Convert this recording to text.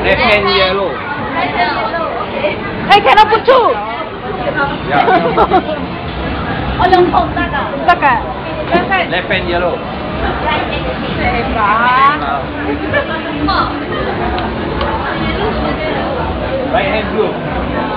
Left hand yellow. I cannot put two. Yeah. Taka. Left hand yellow. Right hand blue.